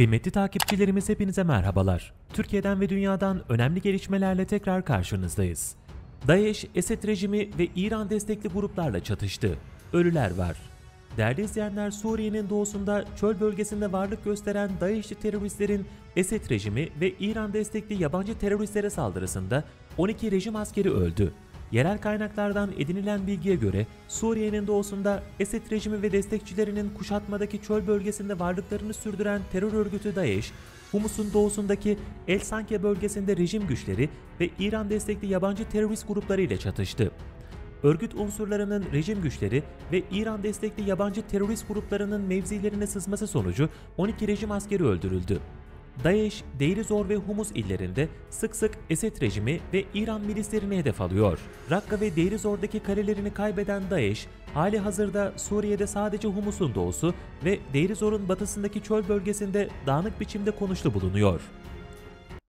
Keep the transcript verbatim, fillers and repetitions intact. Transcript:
Kıymetli takipçilerimiz hepinize merhabalar. Türkiye'den ve dünyadan önemli gelişmelerle tekrar karşınızdayız. DAEŞ, Esed rejimi ve İran destekli gruplarla çatıştı. Ölüler var. Değerli izleyenler, Suriye'nin doğusunda çöl bölgesinde varlık gösteren DAEŞ'li teröristlerin Esed rejimi ve İran destekli yabancı teröristlere saldırısında on iki rejim askeri öldü. Yerel kaynaklardan edinilen bilgiye göre Suriye'nin doğusunda Esed rejimi ve destekçilerinin kuşatmadaki çöl bölgesinde varlıklarını sürdüren terör örgütü DAEŞ, Humus'un doğusundaki El Sanke bölgesinde rejim güçleri ve İran destekli yabancı terörist grupları ile çatıştı. Örgüt unsurlarının rejim güçleri ve İran destekli yabancı terörist gruplarının mevzilerine sızması sonucu on iki rejim askeri öldürüldü. DAEŞ, Deir ez-Zor ve Humus illerinde sık sık Esed rejimi ve İran milislerini hedef alıyor. Rakka ve Deir ez-Zor'daki kalelerini kaybeden DAEŞ, hali hazırda Suriye'de sadece Humus'un doğusu ve Deir ez-Zor'un batısındaki çöl bölgesinde dağınık biçimde konuşlu bulunuyor.